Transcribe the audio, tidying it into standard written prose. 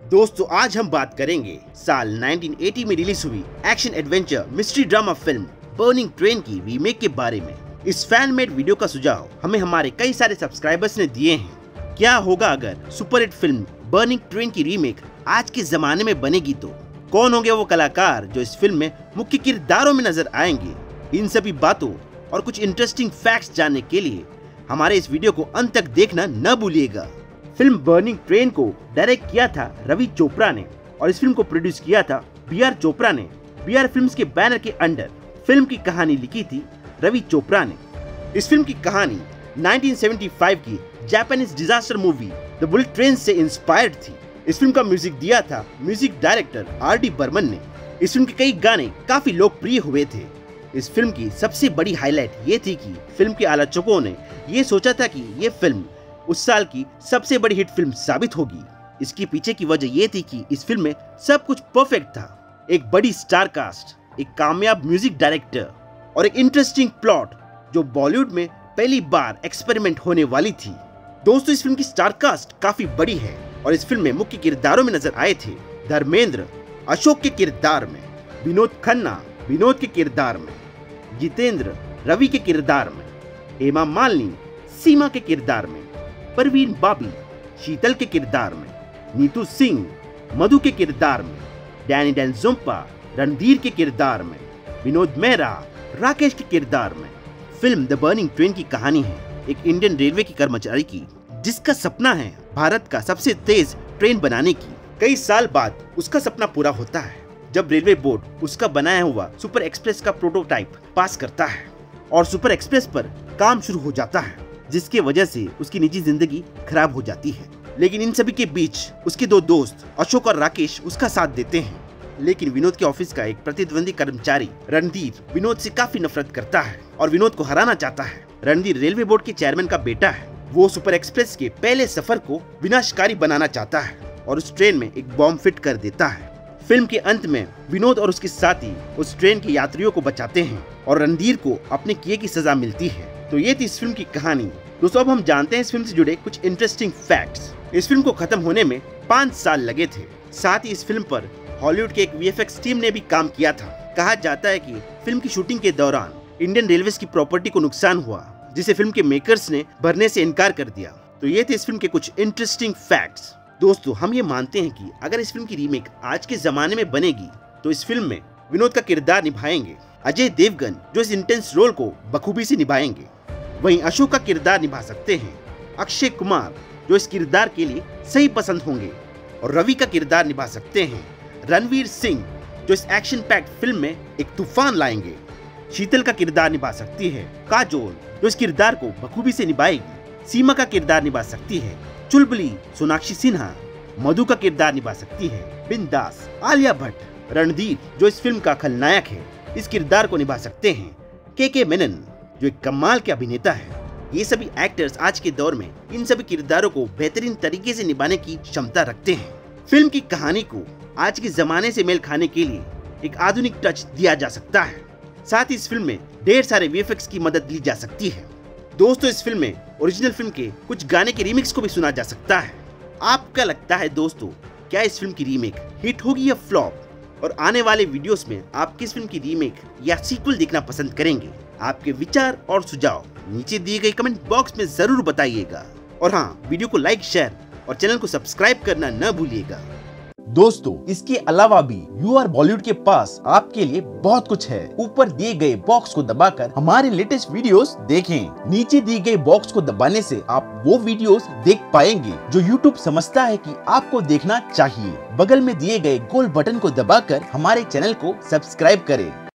दोस्तों आज हम बात करेंगे साल 1980 में रिलीज हुई action adventure mystery drama film Burning Train की रीमेक के बारे में। इस फैन मेड वीडियो का सुझाव हमें हमारे कई सारे सब्सक्राइबर्स ने दिए हैं। क्या होगा अगर सुपरहिट फिल्म बर्निंग ट्रेन की रीमेक आज के जमाने में बनेगी तो कौन होंगे वो कलाकार जो इस फिल्म में मुख्य किरदारों में नजर आएंगे। इन सभी बातों और कुछ इंटरेस्टिंग फैक्ट्स जानने के लिए हमारे इस वीडियो को अंत तक देखना न भूलिएगा। फिल्म बर्निंग ट्रेन को डायरेक्ट किया था रवि चोपड़ा ने और इस फिल्म को प्रोड्यूस किया था BR चोपड़ा ने। BR फिल्म्स के बैनर के अंडर फिल्म की कहानी लिखी थी रवि चोपड़ा ने। इस फिल्म की कहानी 1975 की Japanese disaster movie the bullet train से इंस्पायर्ड थी। इस फिल्म का म्यूजिक दिया था म्यूजिक डायरेक्टर RD बर्मन ने। इस फिल्म के कई गाने काफी लोकप्रिय हुए थे। इस फिल्म की सबसे बड़ी हाईलाइट ये थी कि फिल्म के आलोचकों ने ये सोचा था कि ये फिल्म उस साल की सबसे बड़ी हिट फिल्म साबित होगी। इसके पीछे की वजह ये थी कि इस फिल्म में सब कुछ परफेक्ट था। एक बड़ी स्टार कास्ट, एक कामयाब म्यूजिक डायरेक्टर और एक इंटरेस्टिंग प्लॉट जो बॉलीवुड में पहली बार एक्सपेरिमेंट होने वाली थी। दोस्तों इस फिल्म की स्टार कास्ट काफी बड़ी है और इस फिल्म में मुख्य किरदारों में नजर आए थे धर्मेंद्र अशोक के किरदार में, विनोद खन्ना विनोद के किरदार में, जितेंद्र रवि के किरदार में, हेमा मालिनी सीमा के किरदार में, परवीन बाबी शीतल के किरदार में, नीतू सिंह मधु के किरदार में, डैनी डेंजोम्पा रणधीर के किरदार में, विनोद मेहरा राकेश के किरदार में। फिल्म द बर्निंग ट्रेन की कहानी है एक इंडियन रेलवे की कर्मचारी की जिसका सपना है भारत का सबसे तेज ट्रेन बनाने की। कई साल बाद उसका सपना पूरा होता है जब रेलवे बोर्ड उसका बनाया हुआ सुपर एक्सप्रेस का प्रोटोटाइप पास करता है और सुपर एक्सप्रेस पर काम शुरू हो जाता है, जिसके वजह से उसकी निजी जिंदगी खराब हो जाती है। लेकिन इन सभी के बीच उसके दो दोस्त अशोक और राकेश उसका साथ देते हैं। लेकिन विनोद के ऑफिस का एक प्रतिद्वंदी कर्मचारी रणधीर विनोद से काफी नफरत करता है और विनोद को हराना चाहता है। रणधीर रेलवे बोर्ड के चेयरमैन का बेटा है। वो सुपर एक्सप्रेस के पहले सफर को विनाशकारी बनाना चाहता है और उस ट्रेन में एक बॉम्ब फिट कर देता है। फिल्म के अंत में विनोद और उसके साथी उस ट्रेन के यात्रियों को बचाते हैं और रणधीर को अपने किए की सजा मिलती है। तो ये थी इस फिल्म की कहानी। दोस्तों अब हम जानते हैं इस फिल्म से जुड़े कुछ इंटरेस्टिंग फैक्ट्स। इस फिल्म को खत्म होने में 5 साल लगे थे। साथ ही इस फिल्म पर हॉलीवुड के एक VFX टीम ने भी काम किया था। कहा जाता है कि फिल्म की शूटिंग के दौरान इंडियन रेलवेज की प्रॉपर्टी को नुकसान हुआ, जिसे फिल्म के मेकर्स ने भरने से इनकार कर दिया। तो ये थे इस फिल्म के कुछ इंटरेस्टिंग फैक्ट्स। दोस्तों हम ये मानते हैं कि अगर इस फिल्म की रीमेक आज के जमाने में बनेगी तो इस फिल्म में विनोद का किरदार निभाएंगे अजय देवगन, जो इस इंटेंस रोल को बखूबी से निभाएंगे। वहीं अशोक का किरदार निभा सकते हैं अक्षय कुमार, जो इस किरदार के लिए सही पसंद होंगे। और रवि का किरदार निभा सकते हैं रणवीर सिंह, जो इस एक्शन पैक्ड फिल्म में एक तूफान लाएंगे। शीतल का किरदार निभा सकती है काजोल, जो इस किरदार को बखूबी से निभाएगी। सीमा का किरदार निभा सकती है चुलबुली सोनाक्षी सिन्हा। मधु का किरदार निभा सकती है बिंदास आलिया भट्ट। रणधीर, जो इस फिल्म का खलनायक है, इस किरदार को निभा सकते हैं के मेनन, जो एक कमाल के अभिनेता है। ये सभी एक्टर्स आज के दौर में इन सभी किरदारों को बेहतरीन तरीके से निभाने की क्षमता रखते हैं। फिल्म की कहानी को आज के जमाने से मेल खाने के लिए एक आधुनिक टच दिया जा सकता है। साथ ही इस फिल्म में ढेर सारे VFX की मदद ली जा सकती है। दोस्तों इस फिल्म में ओरिजिनल फिल्म के कुछ गाने के रीमिक्स को भी सुना जा सकता है। आपका लगता है दोस्तों क्या इस फिल्म की रीमेक हिट होगी या फ्लॉप? और आने वाले वीडियोस में आप किस फिल्म की रीमेक या सीक्वल देखना पसंद करेंगे? आपके विचार और सुझाव नीचे दिए गए कमेंट बॉक्स में जरूर बताइएगा। और हाँ, वीडियो को लाइक, शेयर और चैनल को सब्सक्राइब करना न भूलिएगा। दोस्तों इसके अलावा भी UR बॉलीवुड के पास आपके लिए बहुत कुछ है। ऊपर दिए गए बॉक्स को दबाकर हमारे लेटेस्ट वीडियोस देखें। नीचे दिए गए बॉक्स को दबाने से आप वो वीडियोस देख पाएंगे जो YouTube समझता है कि आपको देखना चाहिए। बगल में दिए गए गोल बटन को दबाकर हमारे चैनल को सब्सक्राइब करें।